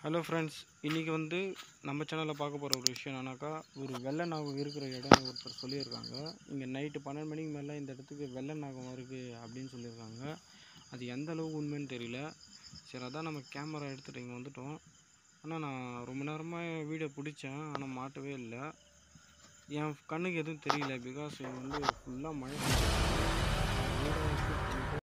Hello friends, இன்றைக்கி வந்து நம்ம சேனலில் பார்க்க போகிற ஒரு விஷயம் என்னன்னாக்கா, ஒரு வெள்ளை நாகம் இருக்கிற இடம் ஒருத்தர் சொல்லியிருக்காங்க. இங்கே நைட்டு 12 மணிக்கு மேலே இந்த இடத்துக்கு வெள்ளை நாகம் வருது அப்படின்னு சொல்லியிருக்காங்க. அது எந்த அளவுக்கு உண்மைன்னு தெரியல. சரி, அதான் நம்ம கேமரா எடுத்துகிட்டு இங்கே வந்துட்டோம். ஆனால் நான் ரொம்ப நேரமாக வீடியோ பிடிச்சேன், ஆனால் மாட்டவே இல்லை. என் கண்ணுக்கு எதுவும் தெரியல. பிகாஸ் இங்கே வந்து ஃபுல்லாக மழை